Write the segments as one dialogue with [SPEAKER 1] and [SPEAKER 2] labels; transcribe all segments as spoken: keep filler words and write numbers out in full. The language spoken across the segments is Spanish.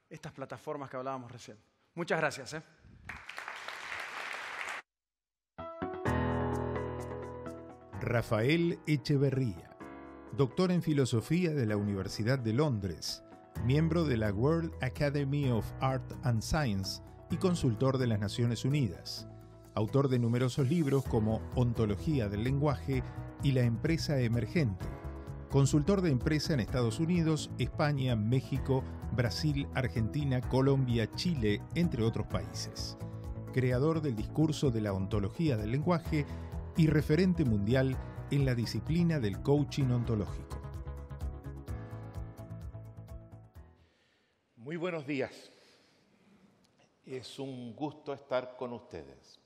[SPEAKER 1] estas plataformas que hablábamos recién. Muchas gracias. ¿eh?
[SPEAKER 2] Rafael Echeverría, doctor en Filosofía de la Universidad de Londres, miembro de la World Academy of Art and Science y consultor de las Naciones Unidas, autor de numerosos libros como Ontología del lenguaje y La empresa emergente, consultor de empresa en Estados Unidos, España, México, Brasil, Argentina, Colombia, Chile, entre otros países, creador del discurso de la ontología del lenguaje y referente mundial en la disciplina del coaching ontológico.
[SPEAKER 3] Muy buenos días. Es un gusto estar con ustedes.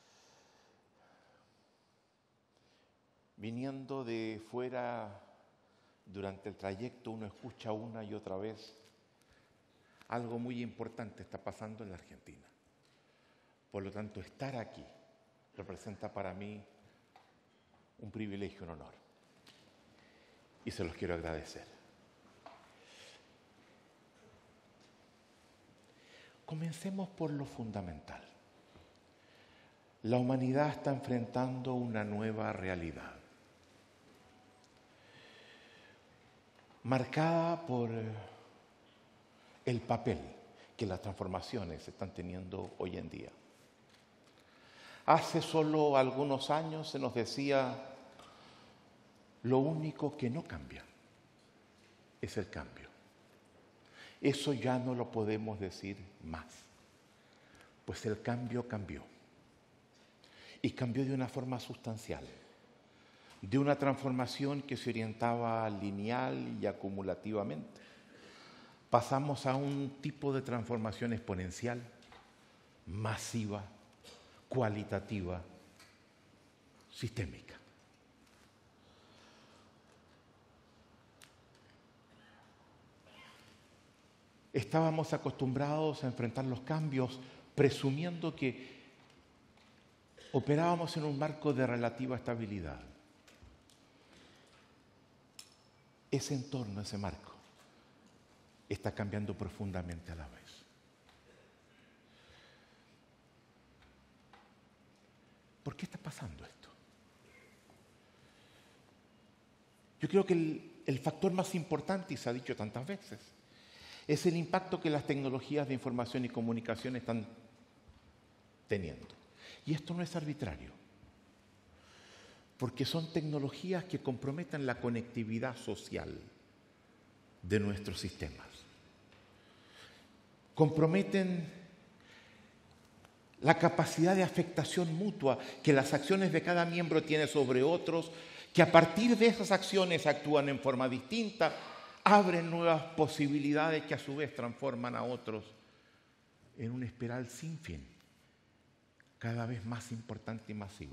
[SPEAKER 3] Viniendo de fuera, durante el trayecto uno escucha una y otra vez algo muy importante está pasando en la Argentina. Por lo tanto, estar aquí representa para mí un privilegio, un honor. Y se los quiero agradecer. Comencemos por lo fundamental. La humanidad está enfrentando una nueva realidad, marcada por el papel que las transformaciones están teniendo hoy en día. Hace solo algunos años se nos decía, lo único que no cambia es el cambio. Eso ya no lo podemos decir más, pues el cambio cambió. Y cambió de una forma sustancial, de una transformación que se orientaba lineal y acumulativamente. Pasamos a un tipo de transformación exponencial, masiva, cualitativa, sistémica. Estábamos acostumbrados a enfrentar los cambios presumiendo que operábamos en un marco de relativa estabilidad. Ese entorno, ese marco, está cambiando profundamente a la vez. ¿Por qué está pasando esto? Yo creo que el, el factor más importante, y se ha dicho tantas veces, es el impacto que las tecnologías de información y comunicación están teniendo. Y esto no es arbitrario, porque son tecnologías que comprometen la conectividad social de nuestros sistemas. Comprometen la capacidad de afectación mutua que las acciones de cada miembro tiene sobre otros, que a partir de esas acciones actúan en forma distinta, abren nuevas posibilidades que a su vez transforman a otros en una espiral sin fin, cada vez más importante y masivo.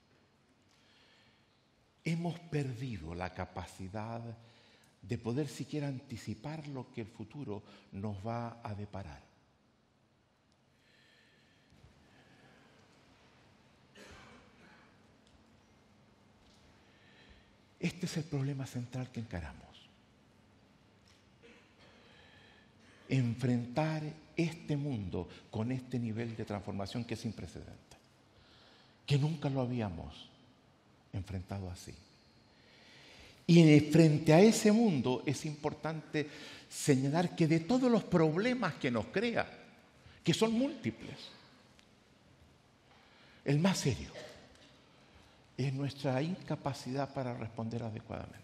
[SPEAKER 3] Hemos perdido la capacidad de poder siquiera anticipar lo que el futuro nos va a deparar. Este es el problema central que encaramos. Enfrentar este mundo con este nivel de transformación que es sin precedentes, que nunca lo habíamos enfrentado así. Y frente a ese mundo es importante señalar que de todos los problemas que nos crea, que son múltiples, el más serio es nuestra incapacidad para responder adecuadamente.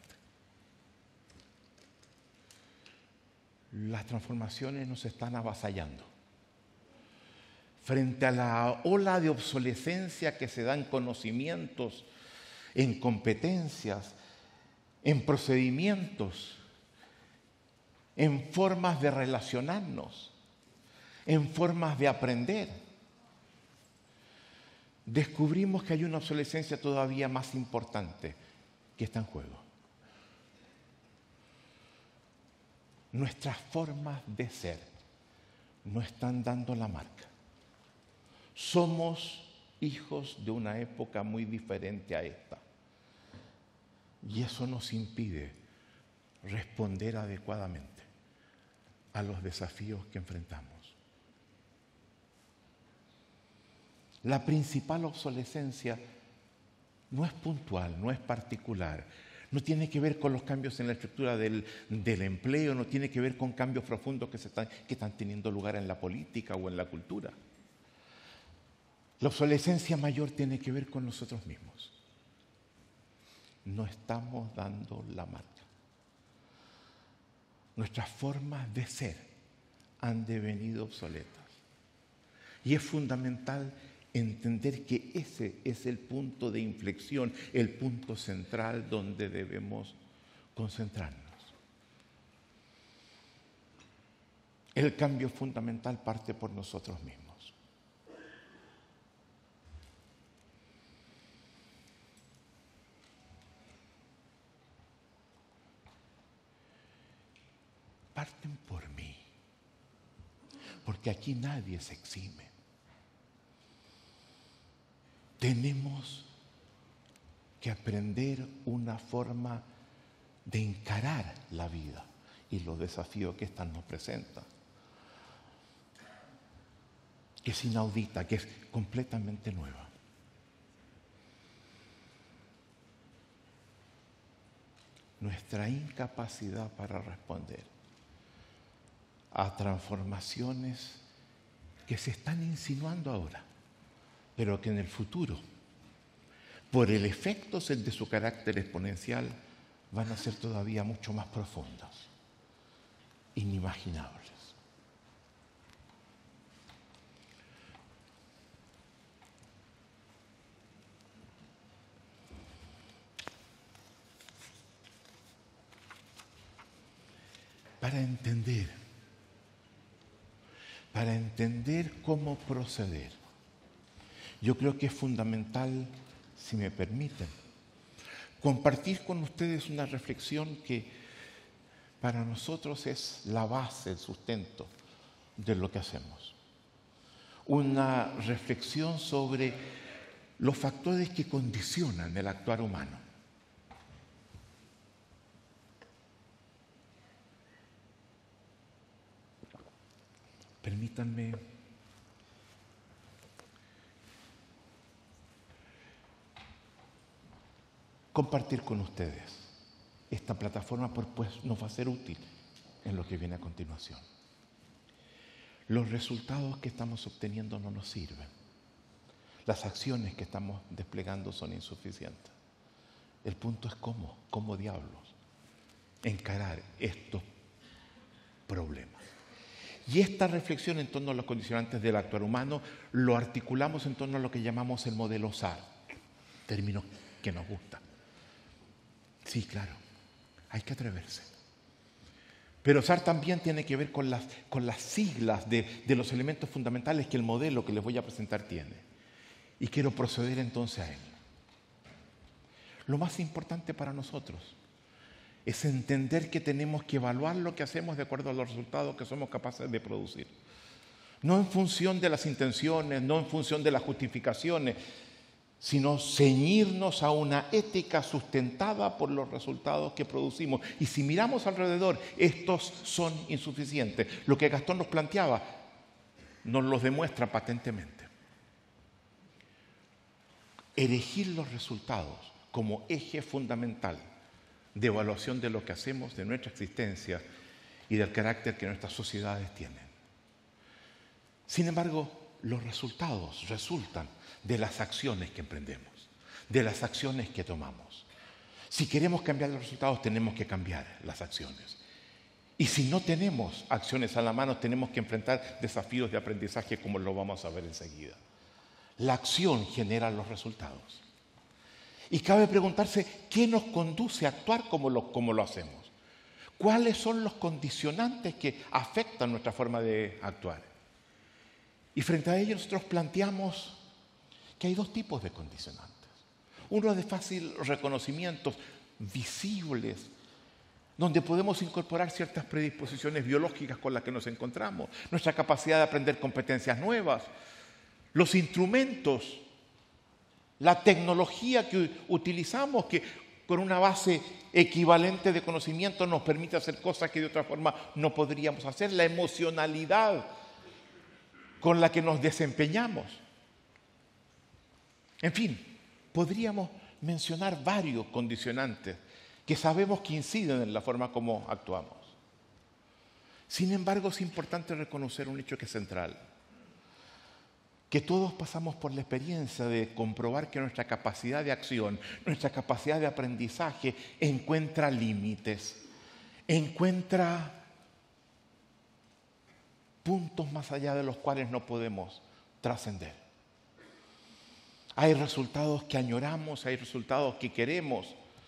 [SPEAKER 3] Las transformaciones nos están avasallando. Frente a la ola de obsolescencia que se da en conocimientos, en competencias, en procedimientos, en formas de relacionarnos, en formas de aprender, descubrimos que hay una obsolescencia todavía más importante que está en juego. Nuestras formas de ser no están dando la marca. Somos hijos de una época muy diferente a esta. Y eso nos impide responder adecuadamente a los desafíos que enfrentamos. La principal obsolescencia no es puntual, no es particular, no tiene que ver con los cambios en la estructura del, del empleo, no tiene que ver con cambios profundos que, se están, que están teniendo lugar en la política o en la cultura. La obsolescencia mayor tiene que ver con nosotros mismos. No estamos dando la marca. Nuestras formas de ser han devenido obsoletas. Y es fundamental entender que ese es el punto de inflexión, el punto central donde debemos concentrarnos. El cambio fundamental parte por nosotros mismos. Parten por mí, porque aquí nadie se exime. Tenemos que aprender una forma de encarar la vida y los desafíos que éstas nos presentan, que es inaudita, que es completamente nueva. Nuestra incapacidad para responder a transformaciones que se están insinuando ahora, pero que en el futuro, por el efecto de su carácter exponencial, van a ser todavía mucho más profundas, inimaginables. Para entender, para entender cómo proceder, yo creo que es fundamental, si me permiten, compartir con ustedes una reflexión que para nosotros es la base, el sustento de lo que hacemos. Una reflexión sobre los factores que condicionan el actuar humano. Permítanme compartir con ustedes. Esta plataforma pues, nos va a ser útil en lo que viene a continuación. Los resultados que estamos obteniendo no nos sirven. Las acciones que estamos desplegando son insuficientes. El punto es cómo, cómo diablos encarar estos problemas. Y esta reflexión en torno a los condicionantes del actuar humano lo articulamos en torno a lo que llamamos el modelo S A R, término que nos gusta. Sí, claro, hay que atreverse. Pero S A R también tiene que ver con las, con las siglas de, de los elementos fundamentales que el modelo que les voy a presentar tiene. Y quiero proceder entonces a él. Lo más importante para nosotros es entender que tenemos que evaluar lo que hacemos de acuerdo a los resultados que somos capaces de producir. No en función de las intenciones, no en función de las justificaciones, sino ceñirnos a una ética sustentada por los resultados que producimos. Y si miramos alrededor, estos son insuficientes. Lo que Gastón nos planteaba nos los demuestra patentemente. Elegir los resultados como eje fundamental de evaluación de lo que hacemos, de nuestra existencia y del carácter que nuestras sociedades tienen. Sin embargo, los resultados resultan de las acciones que emprendemos, de las acciones que tomamos. Si queremos cambiar los resultados, tenemos que cambiar las acciones. Y si no tenemos acciones a la mano, tenemos que enfrentar desafíos de aprendizaje como lo vamos a ver enseguida. La acción genera los resultados. Y cabe preguntarse, ¿qué nos conduce a actuar como lo, como lo hacemos? ¿Cuáles son los condicionantes que afectan nuestra forma de actuar? Y frente a ello nosotros planteamos que hay dos tipos de condicionantes. Uno de fácil reconocimiento, visibles, donde podemos incorporar ciertas predisposiciones biológicas con las que nos encontramos, nuestra capacidad de aprender competencias nuevas, los instrumentos, la tecnología que utilizamos, que con una base equivalente de conocimiento nos permite hacer cosas que de otra forma no podríamos hacer. La emocionalidad con la que nos desempeñamos. En fin, podríamos mencionar varios condicionantes que sabemos que inciden en la forma como actuamos. Sin embargo, es importante reconocer un hecho que es central. Que todos pasamos por la experiencia de comprobar que nuestra capacidad de acción, nuestra capacidad de aprendizaje encuentra límites, encuentra puntos más allá de los cuales no podemos trascender. Hay resultados que añoramos, hay resultados que queremos,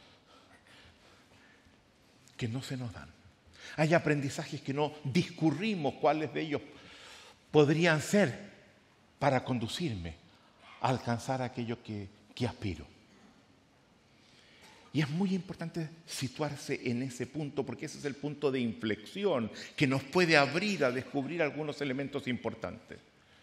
[SPEAKER 3] que no se nos dan. Hay aprendizajes que no discurrimos cuáles de ellos podrían ser para conducirme a alcanzar aquello que, que aspiro. Y es muy importante situarse en ese punto, porque ese es el punto de inflexión que nos puede abrir a descubrir algunos elementos importantes.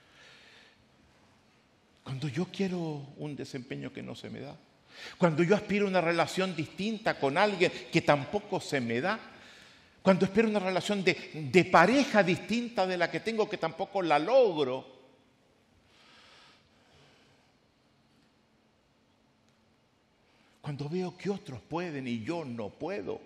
[SPEAKER 3] Cuando yo quiero un desempeño que no se me da, cuando yo aspiro a una relación distinta con alguien que tampoco se me da, cuando espero una relación de, de pareja distinta de la que tengo que tampoco la logro, cuando veo que otros pueden y yo no puedo,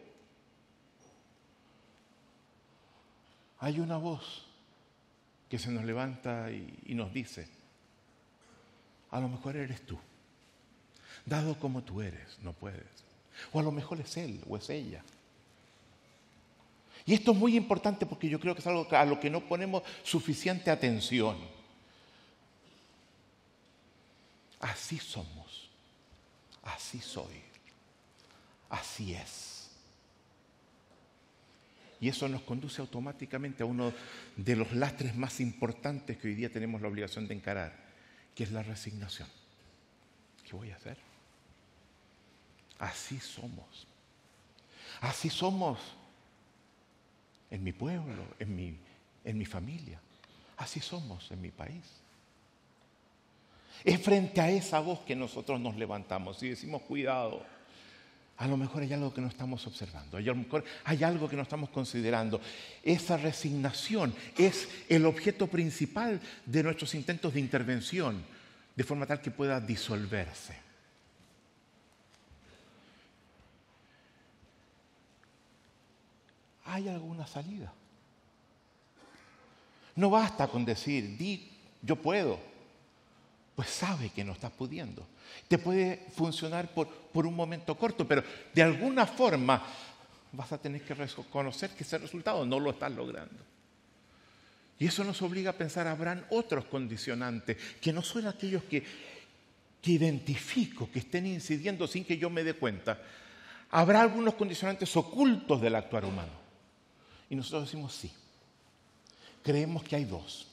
[SPEAKER 3] hay una voz que se nos levanta y, y nos dice, a lo mejor eres tú, dado como tú eres, no puedes. O a lo mejor es él o es ella. Y esto es muy importante porque yo creo que es algo a lo que no ponemos suficiente atención. Así somos. Así soy. Así es. Y eso nos conduce automáticamente a uno de los lastres más importantes que hoy día tenemos la obligación de encarar, que es la resignación. ¿Qué voy a hacer? Así somos. Así somos en mi pueblo, en mi, en mi familia. Así somos en mi país. Es frente a esa voz que nosotros nos levantamos y decimos, cuidado, a lo mejor hay algo que no estamos observando, a lo mejor hay algo que no estamos considerando. Esa resignación es el objeto principal de nuestros intentos de intervención, de forma tal que pueda disolverse. ¿Hay alguna salida? No basta con decir, di, yo puedo. Pues sabe que no estás pudiendo. Te puede funcionar por, por un momento corto, pero de alguna forma vas a tener que reconocer que ese resultado no lo estás logrando. Y eso nos obliga a pensar, habrán otros condicionantes, que no son aquellos que, que identifico, que estén incidiendo sin que yo me dé cuenta. Habrá algunos condicionantes ocultos del actuar humano. Y nosotros decimos sí. Creemos que hay dos.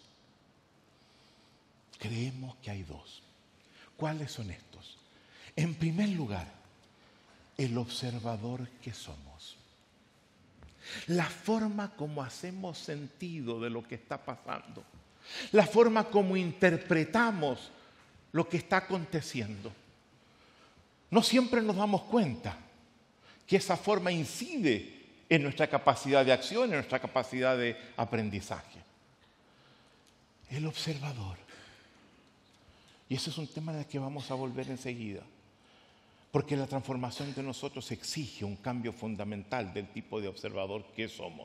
[SPEAKER 3] Creemos que hay dos. ¿Cuáles son estos? En primer lugar, el observador que somos. La forma como hacemos sentido de lo que está pasando. La forma como interpretamos lo que está aconteciendo. No siempre nos damos cuenta que esa forma incide en nuestra capacidad de acción, en nuestra capacidad de aprendizaje. El observador. Y ese es un tema al que vamos a volver enseguida. Porque la transformación de nosotros exige un cambio fundamental del tipo de observador que somos.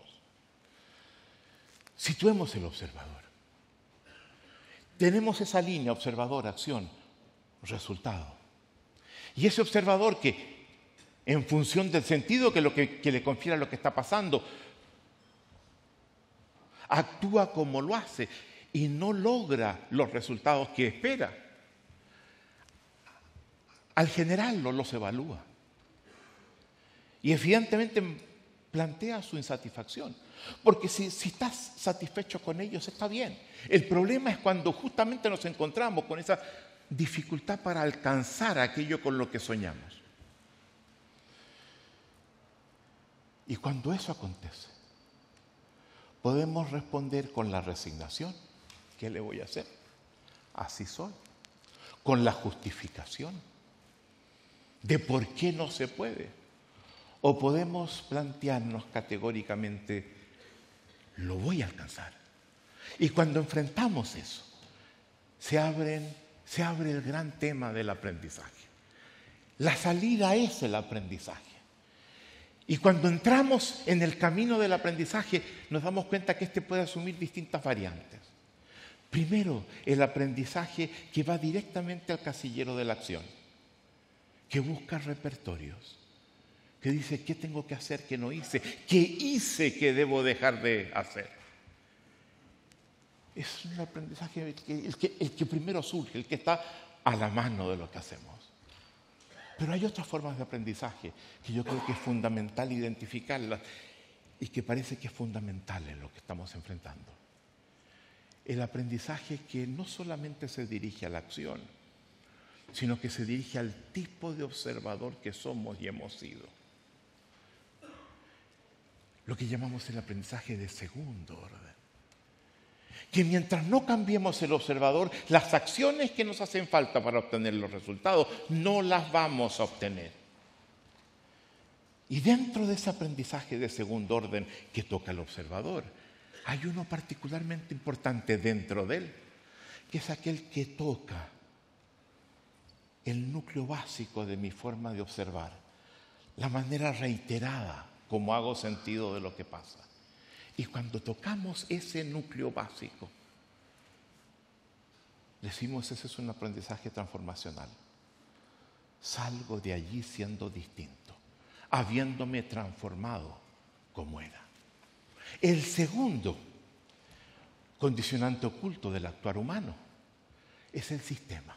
[SPEAKER 3] Situemos el observador. Tenemos esa línea observador, acción, resultado. Y ese observador que, en función del sentido que, lo que, que le confiere a lo que está pasando, actúa como lo hace y no logra los resultados que espera. Al generarlo, los evalúa. Y evidentemente plantea su insatisfacción. Porque si, si estás satisfecho con ellos, está bien. El problema es cuando justamente nos encontramos con esa dificultad para alcanzar aquello con lo que soñamos. Y cuando eso acontece, podemos responder con la resignación. ¿Qué le voy a hacer? Así soy. Con la justificación. de por qué no se puede. O podemos plantearnos categóricamente, lo voy a alcanzar. Y cuando enfrentamos eso, se, abren, se abre el gran tema del aprendizaje. La salida es el aprendizaje. Y cuando entramos en el camino del aprendizaje, nos damos cuenta que este puede asumir distintas variantes. Primero, el aprendizaje que va directamente al casillero de la acción, que busca repertorios, que dice qué tengo que hacer que no hice, qué hice que debo dejar de hacer. Es un aprendizaje el que, el que, el que primero surge, el que está a la mano de lo que hacemos. Pero hay otras formas de aprendizaje que yo creo que es fundamental identificarlas y que parece que es fundamental en lo que estamos enfrentando. El aprendizaje que no solamente se dirige a la acción, sino que se dirige al tipo de observador que somos y hemos sido. Lo que llamamos el aprendizaje de segundo orden. Que mientras no cambiemos el observador, las acciones que nos hacen falta para obtener los resultados no las vamos a obtener. Y dentro de ese aprendizaje de segundo orden que toca al observador, hay uno particularmente importante dentro de él, que es aquel que toca el núcleo básico de mi forma de observar, la manera reiterada como hago sentido de lo que pasa. Y cuando tocamos ese núcleo básico, decimos, ese es un aprendizaje transformacional. Salgo de allí siendo distinto, habiéndome transformado como era. El segundo condicionante oculto del actuar humano es el sistema.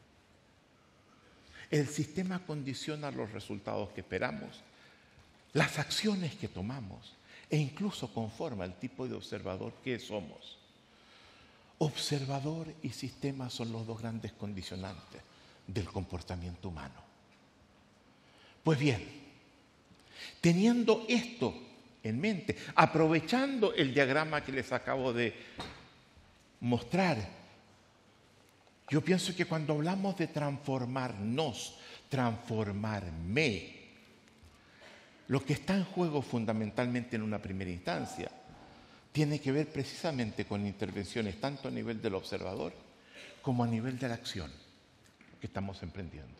[SPEAKER 3] El sistema condiciona los resultados que esperamos, las acciones que tomamos e incluso conforma el tipo de observador que somos. Observador y sistema son los dos grandes condicionantes del comportamiento humano. Pues bien, teniendo esto en mente, aprovechando el diagrama que les acabo de mostrar, yo pienso que cuando hablamos de transformarnos, transformarme, lo que está en juego fundamentalmente en una primera instancia tiene que ver precisamente con intervenciones tanto a nivel del observador como a nivel de la acción que estamos emprendiendo.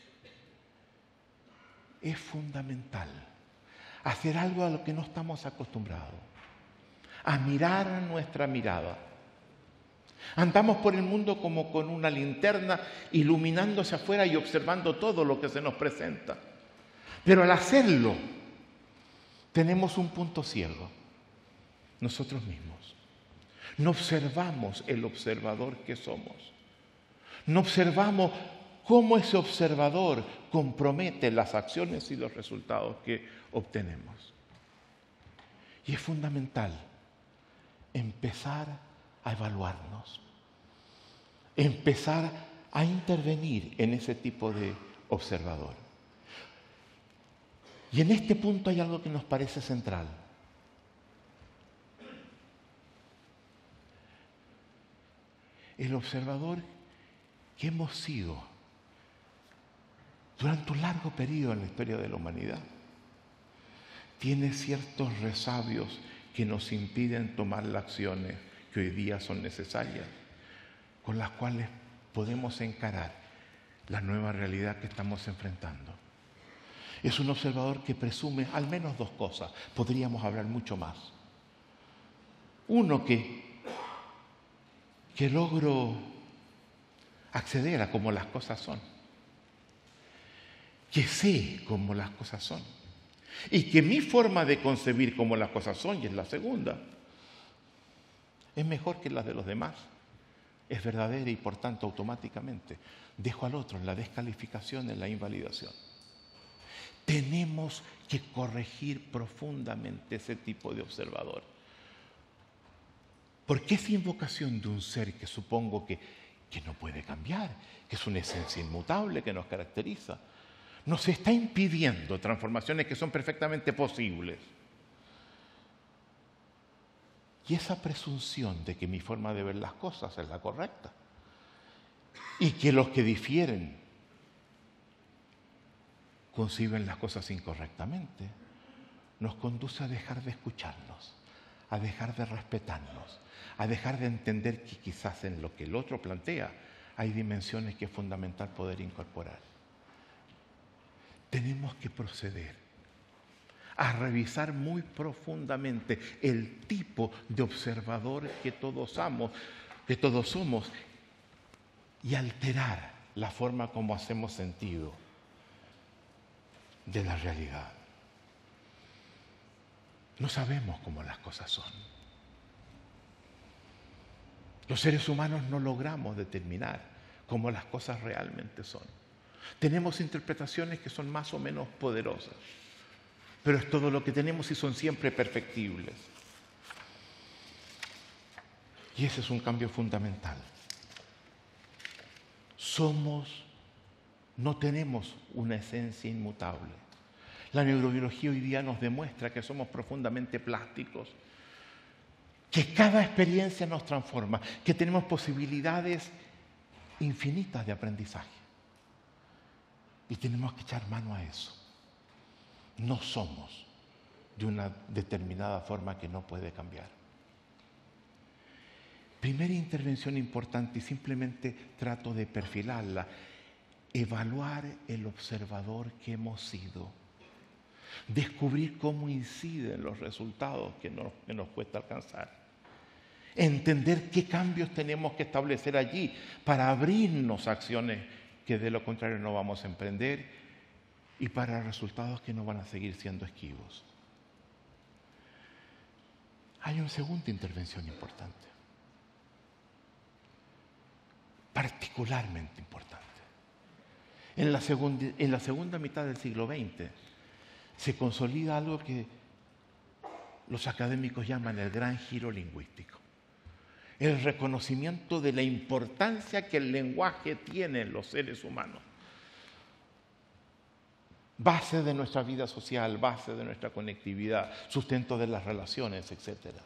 [SPEAKER 3] Es fundamental hacer algo a lo que no estamos acostumbrados, a mirar nuestra mirada. Andamos por el mundo como con una linterna iluminándose afuera y observando todo lo que se nos presenta. Pero al hacerlo, tenemos un punto ciego, nosotros mismos. No observamos el observador que somos. No observamos cómo ese observador compromete las acciones y los resultados que obtenemos. Y es fundamental empezar a evaluarnos, empezar a intervenir en ese tipo de observador. Y en este punto hay algo que nos parece central. El observador que hemos sido durante un largo periodo en la historia de la humanidad tiene ciertos resabios que nos impiden tomar las acciones que hoy día son necesarias, con las cuales podemos encarar la nueva realidad que estamos enfrentando. Es un observador que presume al menos dos cosas. Podríamos hablar mucho más. Uno, que, que logro acceder a cómo las cosas son. Que sé cómo las cosas son. Y que mi forma de concebir cómo las cosas son, y es la segunda, es mejor que las de los demás. Es verdadera y por tanto automáticamente dejo al otro en la descalificación, en la invalidación. Tenemos que corregir profundamente ese tipo de observador. Porque esa invocación de un ser que supongo que, que no puede cambiar, que es una esencia inmutable que nos caracteriza, nos está impidiendo transformaciones que son perfectamente posibles. Y esa presunción de que mi forma de ver las cosas es la correcta y que los que difieren conciben las cosas incorrectamente, nos conduce a dejar de escucharnos, a dejar de respetarnos, a dejar de entender que quizás en lo que el otro plantea hay dimensiones que es fundamental poder incorporar. Tenemos que proceder a revisar muy profundamente el tipo de observador que todos somos, que todos somos, y alterar la forma como hacemos sentido de la realidad. No sabemos cómo las cosas son. Los seres humanos no logramos determinar cómo las cosas realmente son. Tenemos interpretaciones que son más o menos poderosas, pero es todo lo que tenemos y son siempre perfectibles. Y ese es un cambio fundamental. Somos, no tenemos una esencia inmutable. La neurobiología hoy día nos demuestra que somos profundamente plásticos, que cada experiencia nos transforma, que tenemos posibilidades infinitas de aprendizaje. Y tenemos que echar mano a eso. No somos de una determinada forma que no puede cambiar. Primera intervención importante, y simplemente trato de perfilarla, evaluar el observador que hemos sido. Descubrir cómo inciden los resultados que nos, que nos cuesta alcanzar. Entender qué cambios tenemos que establecer allí para abrirnos a acciones que de lo contrario no vamos a emprender y para resultados que no van a seguir siendo esquivos. Hay una segunda intervención importante, particularmente importante. En la segunda, en la segunda mitad del siglo veinte se consolida algo que los académicos llaman el gran giro lingüístico. El reconocimiento de la importancia que el lenguaje tiene en los seres humanos. Base de nuestra vida social, base de nuestra conectividad, sustento de las relaciones, etcétera.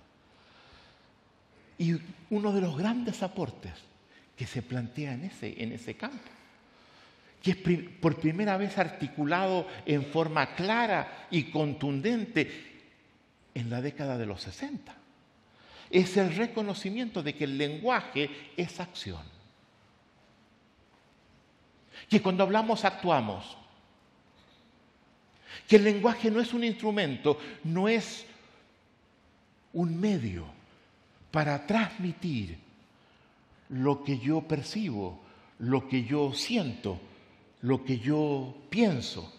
[SPEAKER 3] Y uno de los grandes aportes que se plantea en ese, en ese campo, que es por primera vez articulado en forma clara y contundente en la década de los sesenta, es el reconocimiento de que el lenguaje es acción. Que cuando hablamos actuamos. Que el lenguaje no es un instrumento, no es un medio para transmitir lo que yo percibo, lo que yo siento, lo que yo pienso.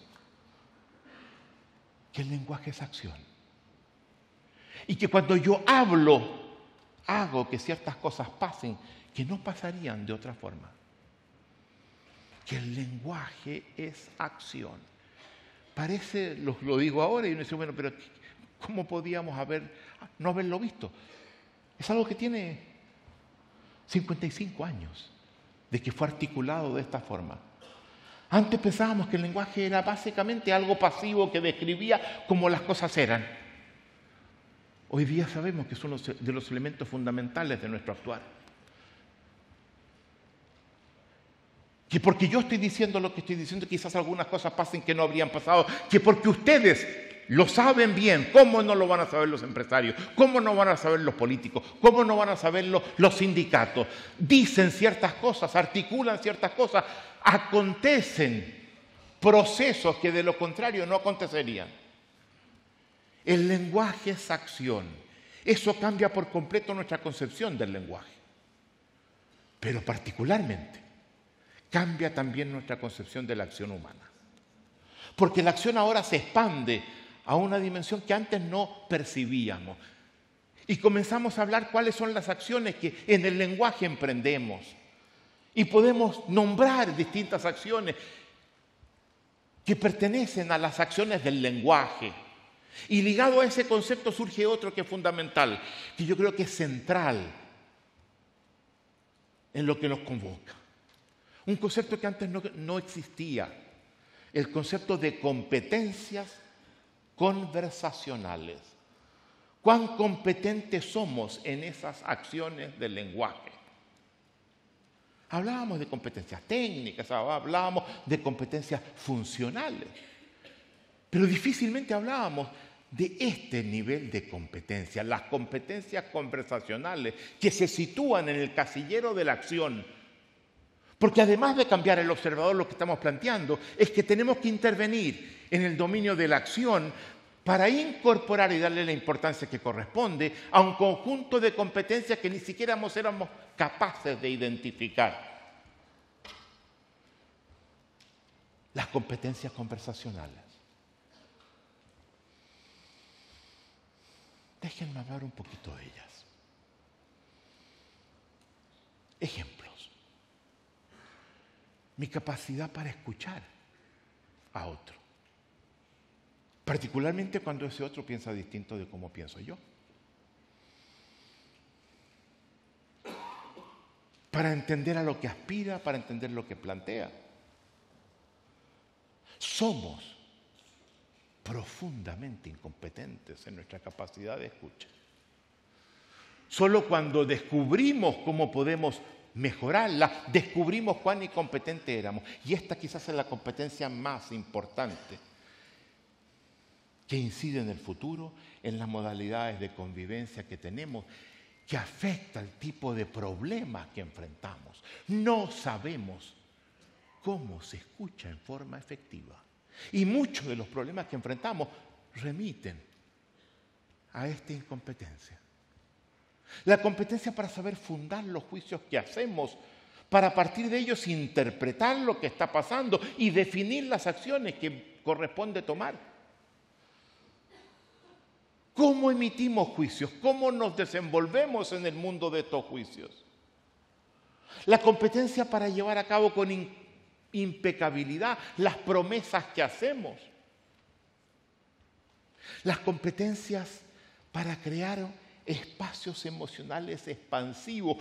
[SPEAKER 3] Que el lenguaje es acción. Y que cuando yo hablo, hago que ciertas cosas pasen que no pasarían de otra forma. Que el lenguaje es acción. Parece, lo, lo digo ahora y uno dice, bueno, pero ¿cómo podíamos haber, no haberlo visto? Es algo que tiene cincuenta y cinco años de que fue articulado de esta forma. Antes pensábamos que el lenguaje era básicamente algo pasivo que describía cómo las cosas eran. Hoy día sabemos que son los, de los elementos fundamentales de nuestro actuar. Que porque yo estoy diciendo lo que estoy diciendo, quizás algunas cosas pasen que no habrían pasado. Que porque ustedes lo saben bien, ¿cómo no lo van a saber los empresarios? ¿Cómo no van a saber los políticos? ¿Cómo no van a saberlo los sindicatos? Dicen ciertas cosas, articulan ciertas cosas, acontecen procesos que de lo contrario no acontecerían. El lenguaje es acción. Eso cambia por completo nuestra concepción del lenguaje. Pero particularmente cambia también nuestra concepción de la acción humana. Porque la acción ahora se expande a una dimensión que antes no percibíamos. Y comenzamos a hablar cuáles son las acciones que en el lenguaje emprendemos. Y podemos nombrar distintas acciones que pertenecen a las acciones del lenguaje. Y ligado a ese concepto surge otro que es fundamental, que yo creo que es central en lo que nos convoca. Un concepto que antes no, no existía, el concepto de competencias conversacionales. ¿Cuán competentes somos en esas acciones del lenguaje? Hablábamos de competencias técnicas, hablábamos de competencias funcionales. Pero difícilmente hablábamos de este nivel de competencia, las competencias conversacionales que se sitúan en el casillero de la acción. Porque además de cambiar el observador, lo que estamos planteando es que tenemos que intervenir en el dominio de la acción para incorporar y darle la importancia que corresponde a un conjunto de competencias que ni siquiera éramos capaces de identificar. Las competencias conversacionales. Déjenme hablar un poquito de ellas. Ejemplos. Mi capacidad para escuchar a otro. Particularmente cuando ese otro piensa distinto de cómo pienso yo. Para entender a lo que aspira, para entender lo que plantea. Somos profundamente incompetentes en nuestra capacidad de escucha. Solo cuando descubrimos cómo podemos mejorarla, descubrimos cuán incompetentes éramos. Y esta quizás es la competencia más importante que incide en el futuro, en las modalidades de convivencia que tenemos, que afecta el tipo de problemas que enfrentamos. No sabemos cómo se escucha en forma efectiva. Y muchos de los problemas que enfrentamos remiten a esta incompetencia. La competencia para saber fundar los juicios que hacemos, para a partir de ellos interpretar lo que está pasando y definir las acciones que corresponde tomar. ¿Cómo emitimos juicios? ¿Cómo nos desenvolvemos en el mundo de estos juicios? La competencia para llevar a cabo con impecabilidad las promesas que hacemos. Las competencias para crear espacios emocionales expansivos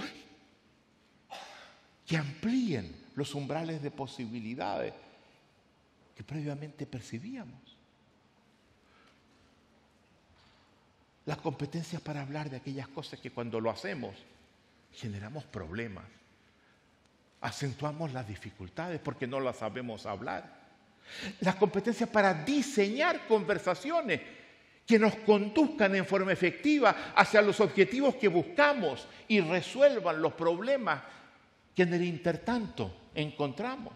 [SPEAKER 3] que amplíen los umbrales de posibilidades que previamente percibíamos. Las competencias para hablar de aquellas cosas que cuando lo hacemos generamos problemas. Acentuamos las dificultades porque no las sabemos hablar. Las competencias para diseñar conversaciones que nos conduzcan en forma efectiva hacia los objetivos que buscamos y resuelvan los problemas que en el intertanto encontramos.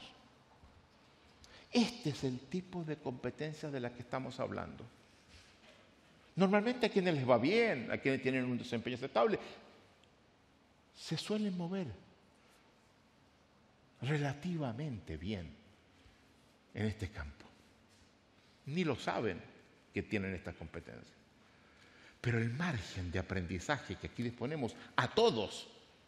[SPEAKER 3] Este es el tipo de competencias de las que estamos hablando. Normalmente a quienes les va bien, a quienes tienen un desempeño aceptable, se suelen mover relativamente bien en este campo. Ni lo saben que tienen estas competencias. Pero el margen de aprendizaje que aquí disponemos a todos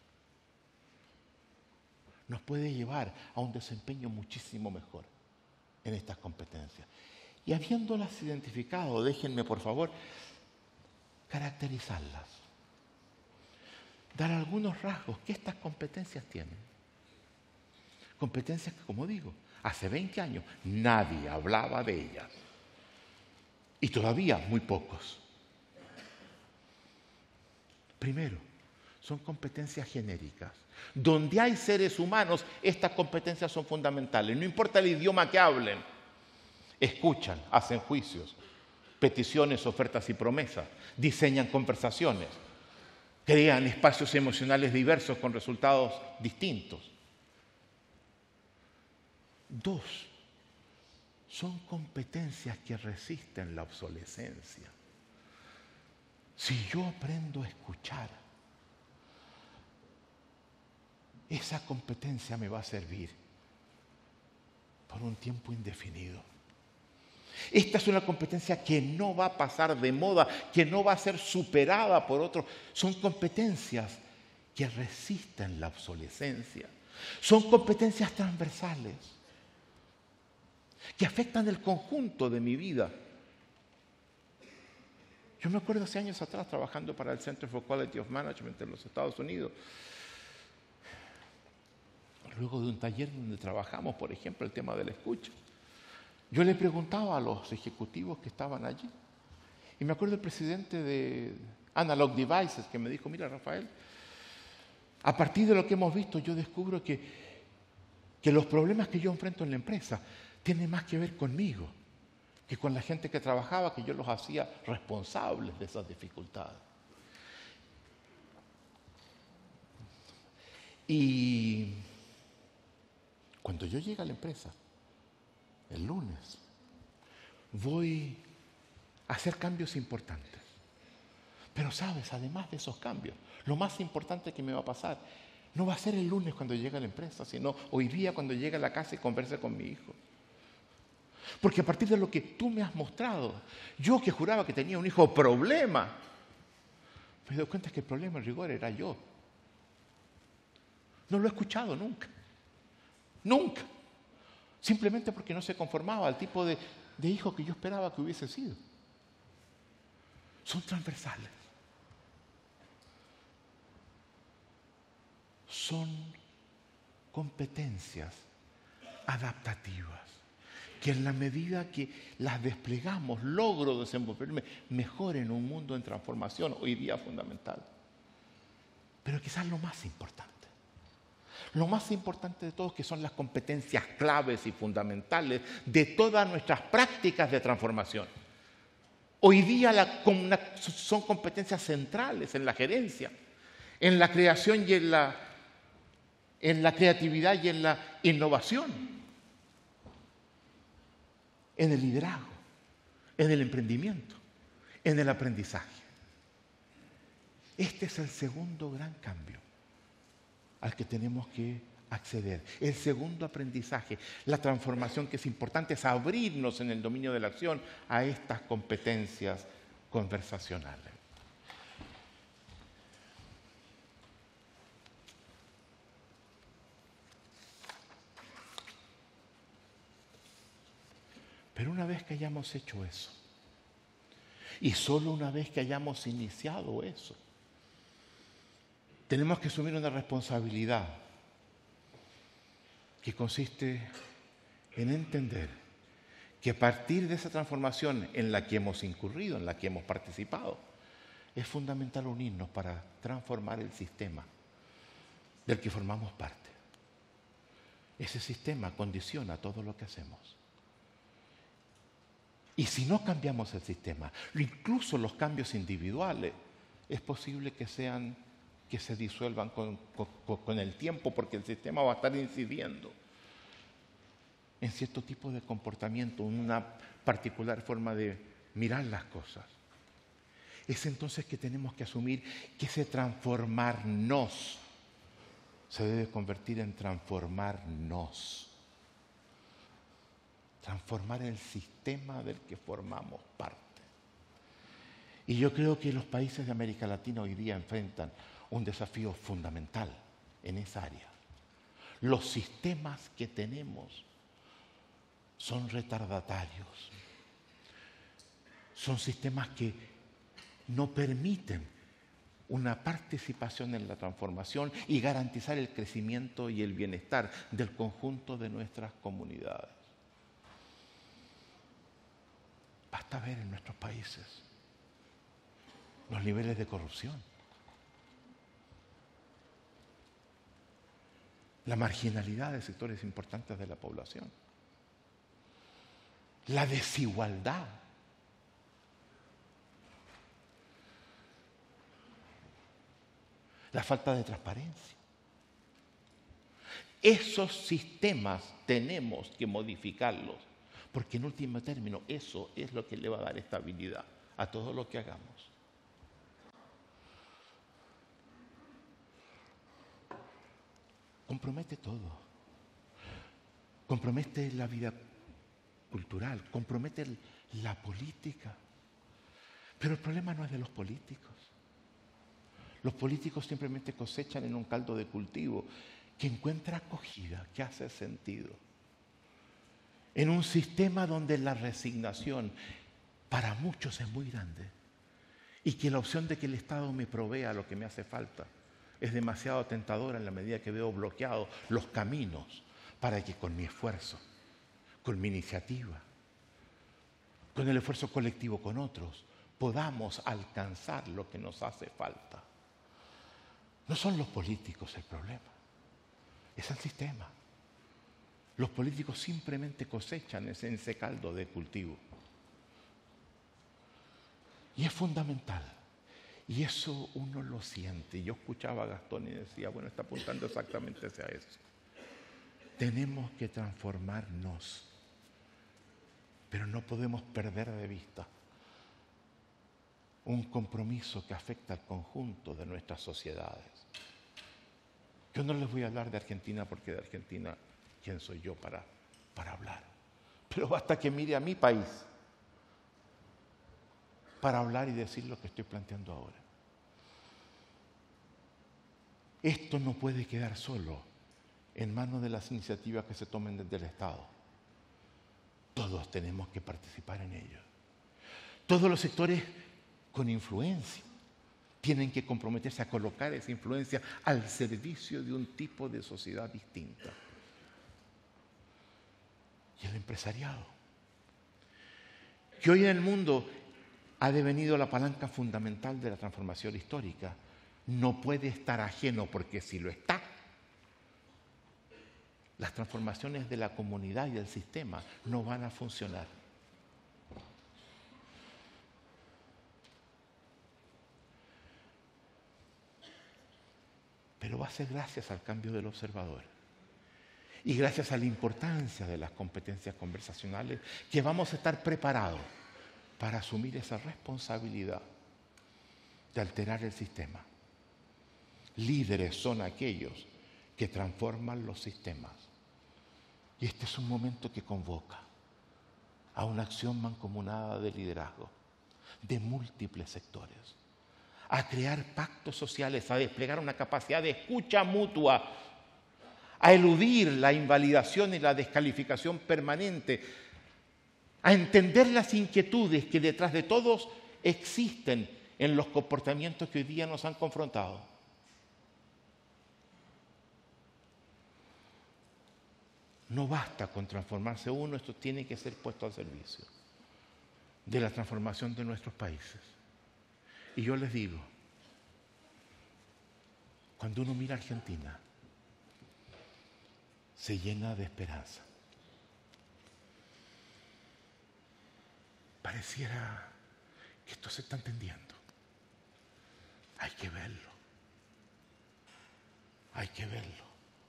[SPEAKER 3] nos puede llevar a un desempeño muchísimo mejor en estas competencias. Y habiéndolas identificado, déjenme por favor caracterizarlas. Dar algunos rasgos que estas competencias tienen. Competencias que, como digo, hace veinte años nadie hablaba de ellas. Y todavía muy pocos. Primero, son competencias genéricas. Donde hay seres humanos, estas competencias son fundamentales. No importa el idioma que hablen. Escuchan, hacen juicios, peticiones, ofertas y promesas. Diseñan conversaciones. Crean espacios emocionales diversos con resultados distintos. Dos, son competencias que resisten la obsolescencia. Si yo aprendo a escuchar, esa competencia me va a servir por un tiempo indefinido. Esta es una competencia que no va a pasar de moda, que no va a ser superada por otros. Son competencias que resisten la obsolescencia. Son competencias transversales que afectan el conjunto de mi vida. Yo me acuerdo hace años atrás trabajando para el Center for Quality of Management en los Estados Unidos. Luego de un taller donde trabajamos, por ejemplo, el tema de la escucha. Yo le preguntaba a los ejecutivos que estaban allí. Y me acuerdo el presidente de Analog Devices que me dijo, mira Rafael, a partir de lo que hemos visto yo descubro que, que los problemas que yo enfrento en la empresa tienen más que ver conmigo que con la gente que trabajaba, que yo los hacía responsables de esas dificultades. Y cuando yo llegue a la empresa, el lunes, voy a hacer cambios importantes. Pero sabes, además de esos cambios, lo más importante que me va a pasar no va a ser el lunes cuando llegue a la empresa, sino hoy día cuando llegue a la casa y converse con mi hijo. Porque a partir de lo que tú me has mostrado, yo que juraba que tenía un hijo problema, me doy cuenta que el problema en rigor era yo. No lo he escuchado nunca. Nunca. Simplemente porque no se conformaba al tipo de, de hijo que yo esperaba que hubiese sido. Son transversales. Son competencias adaptativas que en la medida que las desplegamos logro desenvolverme mejor en un mundo en transformación, hoy día fundamental. Pero quizás lo más importante, lo más importante de todo, que son las competencias claves y fundamentales de todas nuestras prácticas de transformación. Hoy día la, una, son competencias centrales en la gerencia, en la creación y en la, en la creatividad y en la innovación, en el liderazgo, en el emprendimiento, en el aprendizaje. Este es el segundo gran cambio al que tenemos que acceder. El segundo aprendizaje, la transformación que es importante, es abrirnos en el dominio de la acción a estas competencias conversacionales. Pero una vez que hayamos hecho eso, y solo una vez que hayamos iniciado eso, tenemos que asumir una responsabilidad que consiste en entender que a partir de esa transformación en la que hemos incurrido, en la que hemos participado, es fundamental unirnos para transformar el sistema del que formamos parte. Ese sistema condiciona todo lo que hacemos. Y si no cambiamos el sistema, incluso los cambios individuales, es posible que sean, que se disuelvan con, con, con el tiempo, porque el sistema va a estar incidiendo en cierto tipo de comportamiento, en una particular forma de mirar las cosas. Es entonces que tenemos que asumir que ese transformarnos se debe convertir en transformarnos. Transformar el sistema del que formamos parte. Y yo creo que los países de América Latina hoy día enfrentan un desafío fundamental en esa área. Los sistemas que tenemos son retardatarios. Son sistemas que no permiten una participación en la transformación y garantizar el crecimiento y el bienestar del conjunto de nuestras comunidades. Basta ver en nuestros países los niveles de corrupción, la marginalidad de sectores importantes de la población, la desigualdad, la falta de transparencia. Esos sistemas tenemos que modificarlos, porque en último término eso es lo que le va a dar estabilidad a todo lo que hagamos. Compromete todo. Compromete la vida cultural, compromete la política. Pero el problema no es de los políticos. Los políticos simplemente cosechan en un caldo de cultivo que encuentra acogida, que hace sentido. En un sistema donde la resignación para muchos es muy grande y que la opción de que el Estado me provea lo que me hace falta es demasiado tentadora en la medida que veo bloqueados los caminos para que con mi esfuerzo, con mi iniciativa, con el esfuerzo colectivo con otros, podamos alcanzar lo que nos hace falta. No son los políticos el problema, es el sistema. Los políticos simplemente cosechan ese, ese caldo de cultivo. Y es fundamental. Y eso uno lo siente. Yo escuchaba a Gastón y decía, bueno, está apuntando exactamente hacia eso. Tenemos que transformarnos, pero no podemos perder de vista un compromiso que afecta al conjunto de nuestras sociedades. Yo no les voy a hablar de Argentina porque de Argentina, ¿quién soy yo para, para hablar? Pero basta que mire a mi país para hablar y decir lo que estoy planteando ahora. Esto no puede quedar solo en manos de las iniciativas que se tomen desde el Estado. Todos tenemos que participar en ello. Todos los sectores con influencia tienen que comprometerse a colocar esa influencia al servicio de un tipo de sociedad distinta. Y el empresariado, que hoy en el mundo ha devenido la palanca fundamental de la transformación histórica, no puede estar ajeno, porque si lo está, las transformaciones de la comunidad y del sistema no van a funcionar. Pero va a ser gracias al cambio del observador y gracias a la importancia de las competencias conversacionales que vamos a estar preparados para asumir esa responsabilidad de alterar el sistema. Líderes son aquellos que transforman los sistemas. Y este es un momento que convoca a una acción mancomunada de liderazgo de múltiples sectores, a crear pactos sociales, a desplegar una capacidad de escucha mutua, a eludir la invalidación y la descalificación permanente, a entender las inquietudes que detrás de todos existen en los comportamientos que hoy día nos han confrontado. No basta con transformarse uno, esto tiene que ser puesto al servicio de la transformación de nuestros países. Y yo les digo, cuando uno mira a Argentina, se llena de esperanza. Pareciera que esto se está entendiendo. Hay que verlo. Hay que verlo.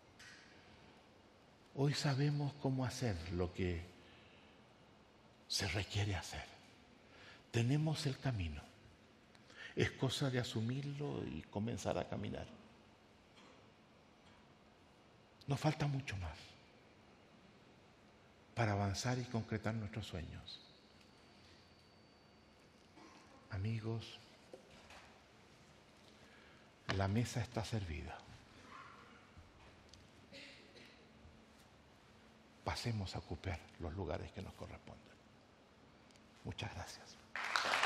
[SPEAKER 3] Hoy sabemos cómo hacer lo que se requiere hacer. Tenemos el camino. Es cosa de asumirlo y comenzar a caminar. Nos falta mucho más para avanzar y concretar nuestros sueños. Amigos, la mesa está servida. Pasemos a ocupar los lugares que nos corresponden. Muchas gracias.